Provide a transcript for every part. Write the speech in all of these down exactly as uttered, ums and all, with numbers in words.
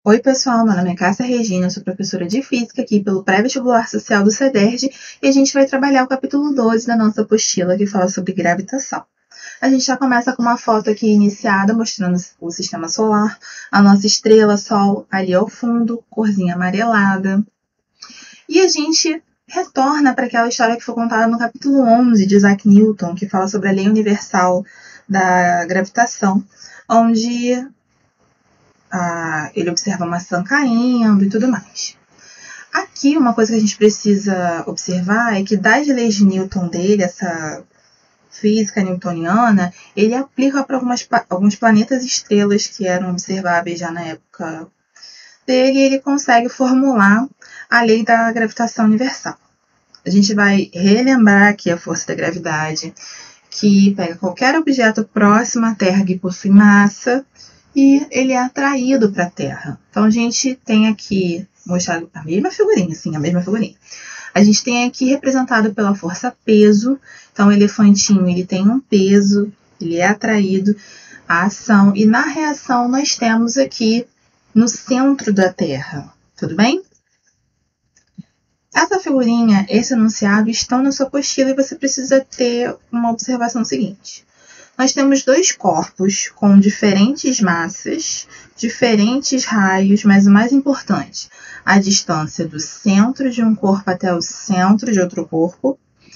Oi pessoal, meu nome é Cássia Regina, eu sou professora de Física aqui pelo Pré-Vestibular Social do CEDERJ e a gente vai trabalhar o capítulo doze da nossa apostila que fala sobre gravitação. A gente já começa com uma foto aqui iniciada mostrando o sistema solar, a nossa estrela Sol ali ao fundo, corzinha amarelada. E a gente retorna para aquela história que foi contada no capítulo onze de Isaac Newton, que fala sobre a lei universal da gravitação, onde ah, ele observa a maçã caindo e tudo mais. Aqui, uma coisa que a gente precisa observar é que das leis de Newton dele, essa física newtoniana, ele aplica para algumas, alguns planetas e estrelas que eram observáveis já na época dele, e ele consegue formular a lei da gravitação universal. A gente vai relembrar aqui a força da gravidade, que pega qualquer objeto próximo à Terra que possui massa e ele é atraído para a Terra. Então, a gente tem aqui mostrado a mesma figurinha, sim, a mesma figurinha. A gente tem aqui representado pela força peso. Então, o elefantinho ele tem um peso, ele é atraído à ação. E na reação, nós temos aqui no centro da Terra. Tudo bem? Essa figurinha, esse enunciado, estão na sua apostila e você precisa ter uma observação seguinte. Nós temos dois corpos com diferentes massas, diferentes raios, mas o mais importante, a distância do centro de um corpo até o centro de outro corpo.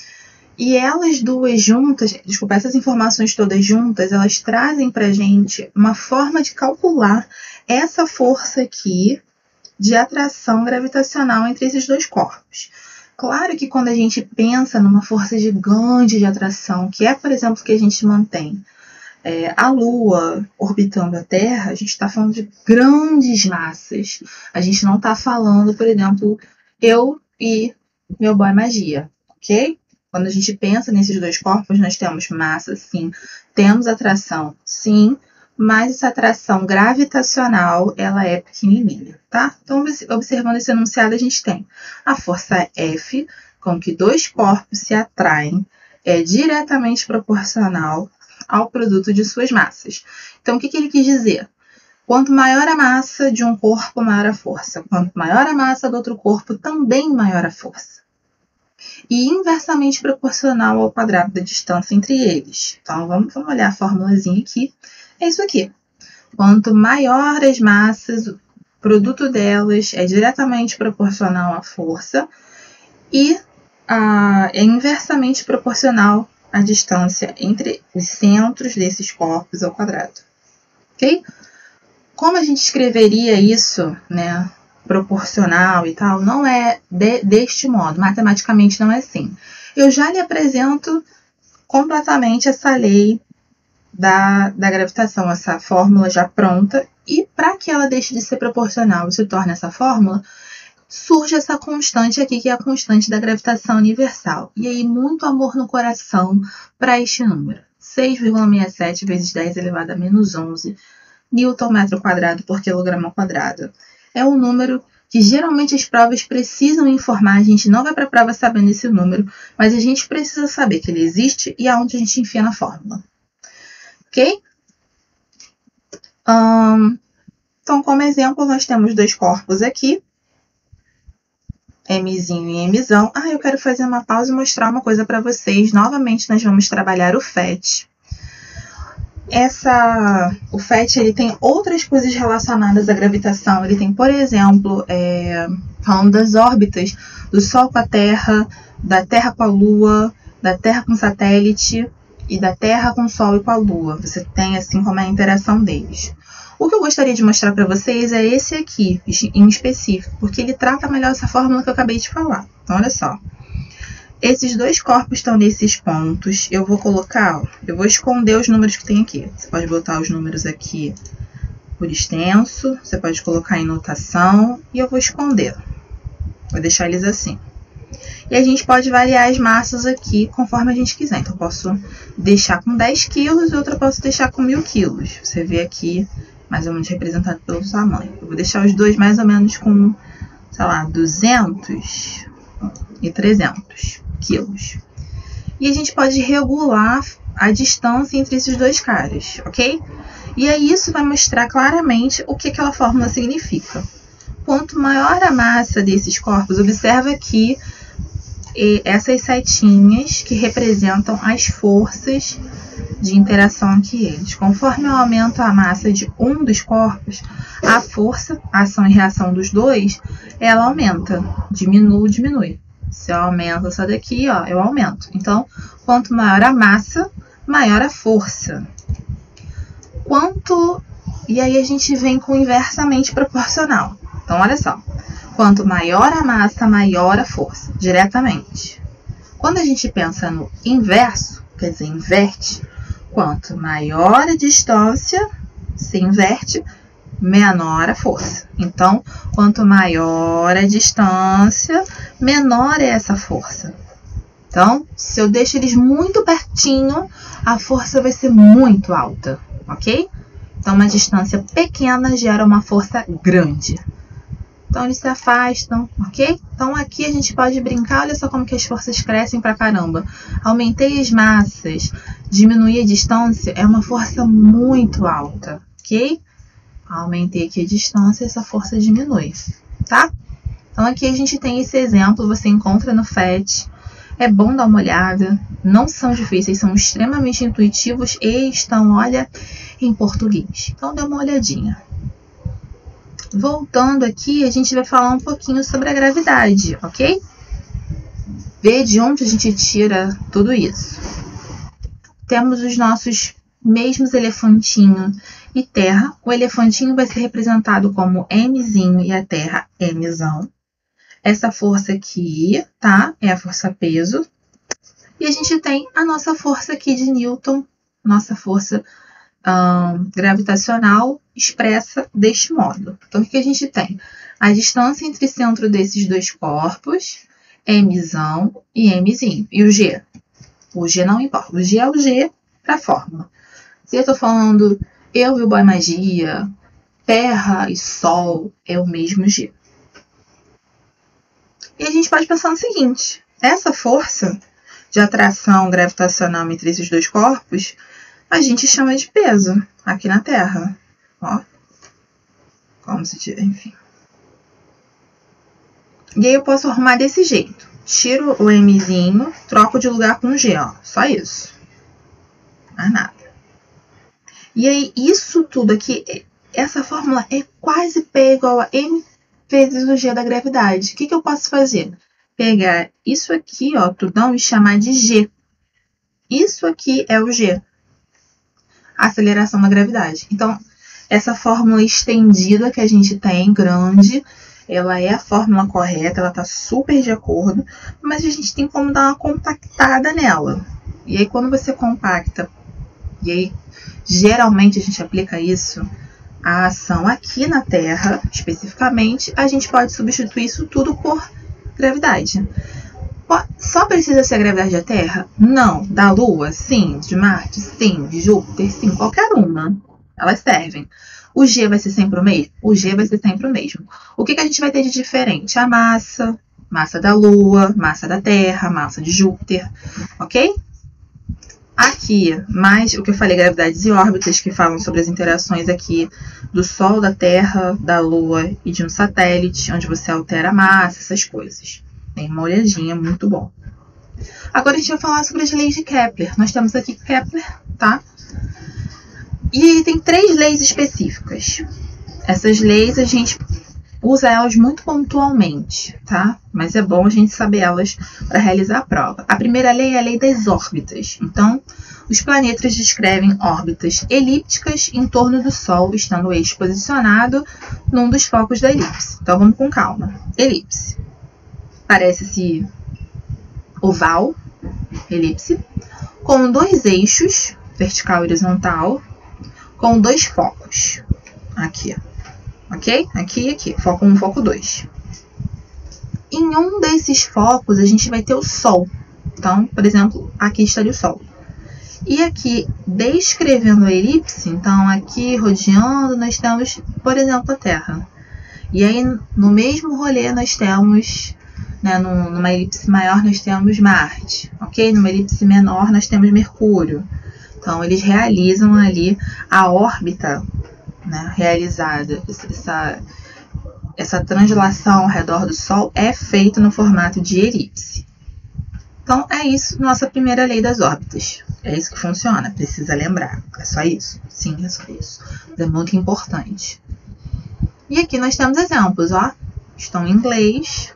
E elas duas juntas, desculpa, essas informações todas juntas, elas trazem para a gente uma forma de calcular essa força aqui de atração gravitacional entre esses dois corpos. Claro que quando a gente pensa numa força gigante de atração, que é, por exemplo, que a gente mantém é, a Lua orbitando a Terra, a gente está falando de grandes massas. A gente não está falando, por exemplo, eu e meu boy magia, ok? Quando a gente pensa nesses dois corpos, nós temos massa, sim, temos atração, sim, mas essa atração gravitacional, ela é pequenininha, tá? Então, observando esse enunciado, a gente tem a força F, com que dois corpos se atraem, é diretamente proporcional ao produto de suas massas. Então, o que, que ele quis dizer? Quanto maior a massa de um corpo, maior a força. Quanto maior a massa do outro corpo, também maior a força. E inversamente proporcional ao quadrado da distância entre eles. Então, vamos, vamos olhar a formulazinha aqui. É isso aqui. Quanto maior as massas, o produto delas é diretamente proporcional à força e a, é inversamente proporcional à distância entre os centros desses corpos ao quadrado. Ok? Como a gente escreveria isso, né, proporcional e tal, não é de, deste modo. Matematicamente não é assim. Eu já lhe apresento completamente essa lei Da, da gravitação, essa fórmula já pronta, e para que ela deixe de ser proporcional e se torne essa fórmula, surge essa constante aqui, que é a constante da gravitação universal. E aí, muito amor no coração para este número. seis vírgula sessenta e sete vezes dez elevado a menos onze Newton metro quadrado por quilograma quadrado. É um número que geralmente as provas precisam informar. A gente não vai para a prova sabendo esse número, mas a gente precisa saber que ele existe e aonde a gente enfia na fórmula. Ok? Um, então, como exemplo, nós temos dois corpos aqui, Mzinho e Mzão. Ah, eu quero fazer uma pausa e mostrar uma coisa para vocês. Novamente, nós vamos trabalhar o F E T. Essa, o F E T ele tem outras coisas relacionadas à gravitação. Ele tem, por exemplo, é, falando das órbitas do Sol com a Terra, da Terra com a Lua, da Terra com o satélite e da Terra com o Sol e com a Lua. Você tem assim como é a interação deles. O que eu gostaria de mostrar para vocês é esse aqui, em específico, porque ele trata melhor essa fórmula que eu acabei de falar. Então, olha só. Esses dois corpos estão nesses pontos. Eu vou colocar, ó, eu vou esconder os números que tem aqui. Você pode botar os números aqui por extenso, você pode colocar em notação, e eu vou esconder. Vou deixar eles assim. E a gente pode variar as massas aqui conforme a gente quiser. Então, eu posso deixar com dez quilos e outra eu posso deixar com mil quilos. Você vê aqui mais ou menos representado pelo tamanho. Eu vou deixar os dois mais ou menos com, sei lá, duzentos e trezentos quilos. E a gente pode regular a distância entre esses dois caras, ok? E aí isso vai mostrar claramente o que aquela fórmula significa. Quanto maior a massa desses corpos, observa aqui essas setinhas que representam as forças de interação entre eles. Conforme eu aumento a massa de um dos corpos, a força, a ação e reação dos dois, ela aumenta, diminui, diminui. Se eu aumento essa daqui, ó, eu aumento. Então, quanto maior a massa, maior a força. Quanto... E aí a gente vem com inversamente proporcional. Então, olha só. Quanto maior a massa, maior a força, diretamente. Quando a gente pensa no inverso, quer dizer, inverte, quanto maior a distância, se inverte, menor a força. Então, quanto maior a distância, menor é essa força. Então, se eu deixo eles muito pertinho, a força vai ser muito alta, ok? Então, uma distância pequena gera uma força grande. Então, eles se afastam, ok? Então, aqui a gente pode brincar. Olha só como que as forças crescem pra caramba. Aumentei as massas, diminuí a distância, é uma força muito alta, ok? Aumentei aqui a distância, essa força diminui, tá? Então, aqui a gente tem esse exemplo, você encontra no F E T. É bom dar uma olhada. Não são difíceis, são extremamente intuitivos e estão, olha, em português. Então, dê uma olhadinha. Voltando aqui, a gente vai falar um pouquinho sobre a gravidade, ok? Ver de onde a gente tira tudo isso. Temos os nossos mesmos elefantinho e terra. O elefantinho vai ser representado como Mzinho e a terra Mzão. Essa força aqui, tá? É a força-peso. E a gente tem a nossa força aqui de Newton, nossa força hum, gravitacional, expressa deste modo. Então, o que a gente tem? A distância entre o centro desses dois corpos, Mzão e Mzinho. E o G? O G não importa. O G é o G para a fórmula. Se eu estou falando eu e o Boy Magia, Terra e Sol, é o mesmo G. E a gente pode pensar no seguinte. Essa força de atração gravitacional entre esses dois corpos, a gente chama de peso aqui na Terra. Ó, como se tiver, enfim. E aí eu posso arrumar desse jeito. Tiro o Mzinho, troco de lugar com o G, ó. Só isso. Mais nada. E aí, isso tudo aqui, essa fórmula é quase P igual a M vezes o G da gravidade. O que que eu posso fazer? Pegar isso aqui, ó, tudão, e chamar de G. Isso aqui é o G. A aceleração da gravidade. Então, essa fórmula estendida que a gente tem, grande, ela é a fórmula correta, ela está super de acordo, mas a gente tem como dar uma compactada nela. E aí, quando você compacta, e aí, geralmente a gente aplica isso, a ação aqui na Terra, especificamente, a gente pode substituir isso tudo por gravidade. Só precisa ser a gravidade da Terra? Não. Da Lua? Sim. De Marte? Sim. De Júpiter? Sim. Qualquer uma. Elas servem. O G vai ser sempre o mesmo? O G vai ser sempre o mesmo. O que que a gente vai ter de diferente? A massa, massa da Lua, massa da Terra, massa de Júpiter, ok? Aqui, mais o que eu falei, gravidades e órbitas, que falam sobre as interações aqui do Sol, da Terra, da Lua e de um satélite, onde você altera a massa, essas coisas. Tem uma olhadinha, muito bom. Agora a gente vai falar sobre as leis de Kepler. Nós temos aqui Kepler, tá? E tem três leis específicas. Essas leis a gente usa elas muito pontualmente, tá? Mas é bom a gente saber elas para realizar a prova. A primeira lei é a lei das órbitas. Então, os planetas descrevem órbitas elípticas em torno do Sol, estando o eixo posicionado num dos focos da elipse. Então, vamos com calma. Elipse. Parece-se oval, elipse, com dois eixos, vertical e horizontal, com dois focos. Aqui, ok? Aqui e aqui, foco um, foco dois. Em um desses focos, a gente vai ter o Sol. Então, por exemplo, aqui estaria o Sol. E aqui, descrevendo a elipse, então aqui rodeando, nós temos, por exemplo, a Terra. E aí, no mesmo rolê, nós temos, né, numa elipse maior, nós temos Marte, ok? Numa elipse menor, nós temos Mercúrio. Então, eles realizam ali a órbita, né, realizada, essa, essa translação ao redor do Sol é feita no formato de elipse. Então, é isso, nossa primeira lei das órbitas. É isso que funciona, precisa lembrar. É só isso? Sim, é só isso. É muito importante. E aqui nós temos exemplos, ó. Estão em inglês.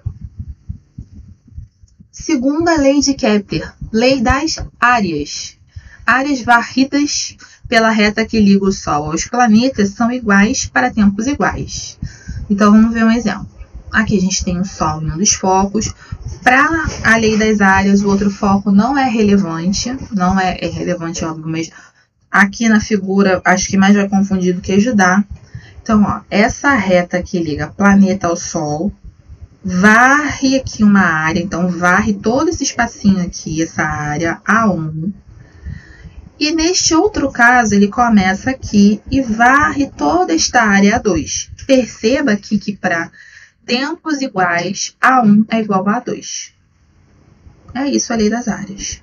Segunda lei de Kepler, lei das áreas. Áreas varridas pela reta que liga o Sol aos planetas são iguais para tempos iguais. Então, vamos ver um exemplo. Aqui a gente tem o Sol em um dos focos. Para a lei das áreas, o outro foco não é relevante. Não é, é relevante, óbvio, mas aqui na figura, acho que mais vai confundir do que ajudar. Então, ó, essa reta que liga planeta ao Sol, varre aqui uma área. Então, varre todo esse espacinho aqui, essa área A um. E neste outro caso, ele começa aqui e varre toda esta área A dois. Perceba aqui que para tempos iguais, A um é igual a A dois. É isso a lei das áreas.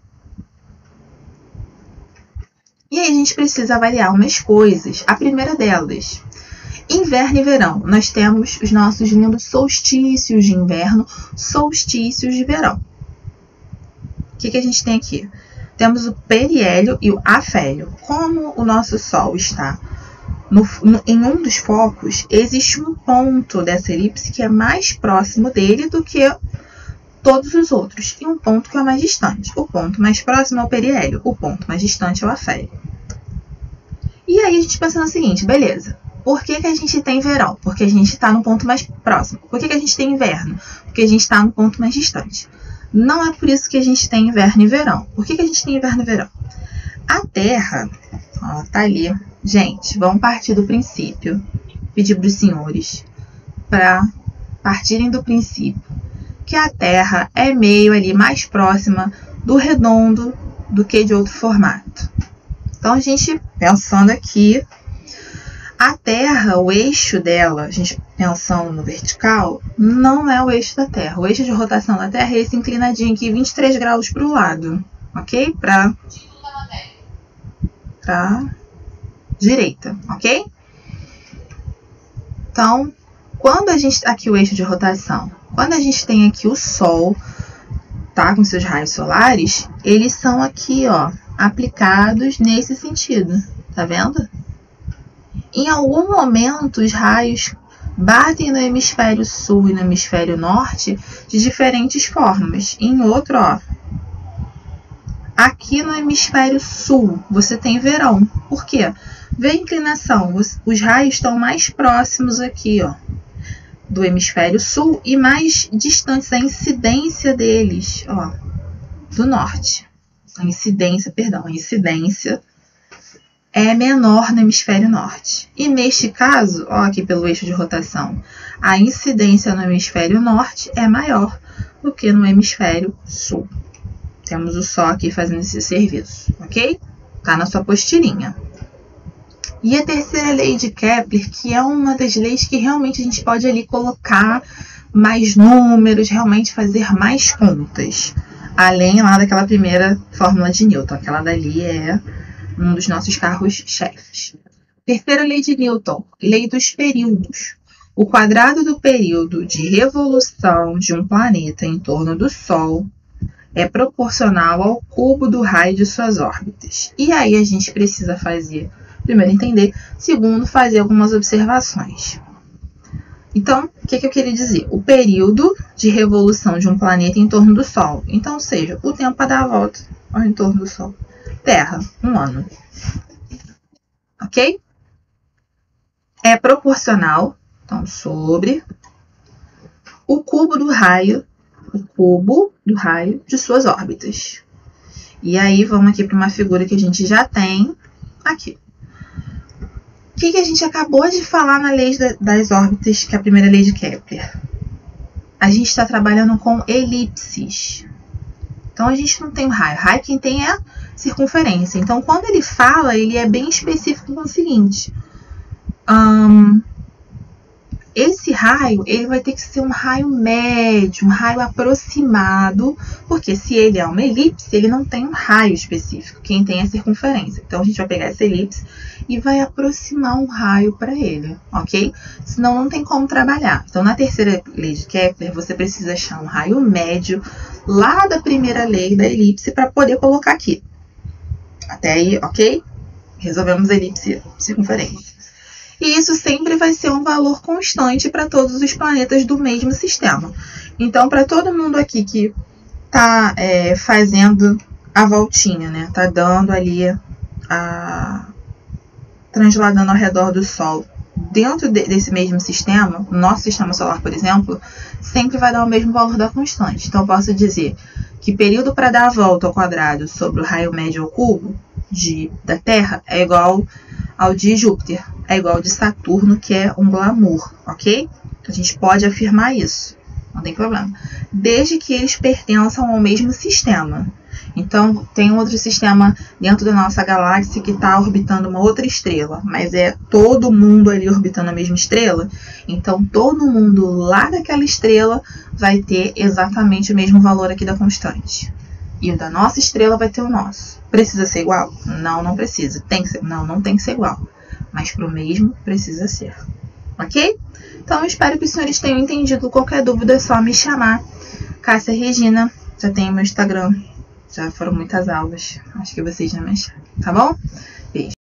E aí a gente precisa avaliar umas coisas. A primeira delas, inverno e verão. Nós temos os nossos lindos solstícios de inverno, solstícios de verão. O que, que a gente tem aqui? Temos o periélio e o afélio. Como o nosso Sol está no, no, em um dos focos, existe um ponto dessa elipse que é mais próximo dele do que todos os outros. E um ponto que é mais distante. O ponto mais próximo é o periélio. O ponto mais distante é o afélio. E aí a gente pensa no seguinte, beleza. Por que, que a gente tem verão? Porque a gente está no ponto mais próximo. Por que, que a gente tem inverno? Porque a gente está no ponto mais distante. Não é por isso que a gente tem inverno e verão. Por que, que a gente tem inverno e verão? A Terra, ó, tá ali. Gente, vamos partir do princípio. Pedir para os senhores para partirem do princípio que a Terra é meio ali mais próxima do redondo do que de outro formato. Então, a gente, pensando aqui, a Terra, o eixo dela, a gente pensando no vertical, não é o eixo da Terra. O eixo de rotação da Terra é esse inclinadinho aqui, vinte e três graus para o lado, ok? Para para direita, ok? Então, quando a gente... Aqui o eixo de rotação. Quando a gente tem aqui o Sol, tá? Com seus raios solares, eles são aqui, ó, aplicados nesse sentido. Tá vendo? Em algum momento, os raios batem no hemisfério sul e no hemisfério norte de diferentes formas. Em outro, ó, aqui no hemisfério sul, você tem verão. Por quê? Vê a inclinação. Os raios estão mais próximos aqui, ó, do hemisfério sul e mais distantes, a incidência deles, ó, do norte. A incidência, perdão, a incidência é menor no hemisfério norte. E neste caso, ó, aqui pelo eixo de rotação, a incidência no hemisfério norte é maior do que no hemisfério sul. Temos o Sol aqui fazendo esse serviço, ok? Tá na sua apostilinha. E a terceira lei de Kepler, que é uma das leis que realmente a gente pode ali colocar mais números, realmente fazer mais contas. Além lá daquela primeira fórmula de Newton. Aquela dali é um dos nossos carros-chefes. Terceira lei de Newton, lei dos períodos. O quadrado do período de revolução de um planeta em torno do Sol é proporcional ao cubo do raio de suas órbitas. E aí a gente precisa fazer, primeiro, entender, segundo, fazer algumas observações. Então, o que, que eu queria dizer? O período de revolução de um planeta em torno do Sol. Então, ou seja, o tempo para dar a volta ao entorno do Sol. Terra, um ano. Ok? É proporcional, então, sobre o cubo do raio, o cubo do raio de suas órbitas. E aí, vamos aqui para uma figura que a gente já tem aqui. O que, que a gente acabou de falar na lei das órbitas, que é a primeira lei de Kepler? A gente está trabalhando com elipses. Então, a gente não tem o raio. Raio quem tem é a circunferência. Então, quando ele fala, ele é bem específico com o seguinte. Um, esse, raio, ele vai ter que ser um raio médio, um raio aproximado, porque se ele é uma elipse, ele não tem um raio específico, quem tem é a circunferência. Então, a gente vai pegar essa elipse e vai aproximar um raio para ele, ok? Senão, não tem como trabalhar. Então, na terceira lei de Kepler, você precisa achar um raio médio lá da primeira lei da elipse para poder colocar aqui. Até aí, ok? Resolvemos a elipse circunferência. E isso sempre vai ser um valor constante para todos os planetas do mesmo sistema. Então, para todo mundo aqui que está é, fazendo a voltinha, né? Está dando ali, a... transladando ao redor do Sol, dentro de, desse mesmo sistema, nosso sistema solar, por exemplo, sempre vai dar o mesmo valor da constante. Então, eu posso dizer que período para dar a volta ao quadrado sobre o raio médio ao cubo de, da Terra é igual ao de Júpiter, é igual ao de Saturno, que é um glamour, ok? A gente pode afirmar isso, não tem problema. Desde que eles pertençam ao mesmo sistema. Então, tem um outro sistema dentro da nossa galáxia que está orbitando uma outra estrela, mas é todo mundo ali orbitando a mesma estrela. Então, todo mundo lá daquela estrela vai ter exatamente o mesmo valor aqui da constante. E o da nossa estrela vai ter o nosso. Precisa ser igual? Não, não precisa. Tem que ser... Não, não tem que ser igual. Mas para o mesmo, precisa ser. Ok? Então, eu espero que os senhores tenham entendido. Qualquer dúvida é só me chamar. Cássia Regina. Já tem o meu Instagram. Já foram muitas aulas. Acho que vocês já me acharam. Tá bom? Beijo.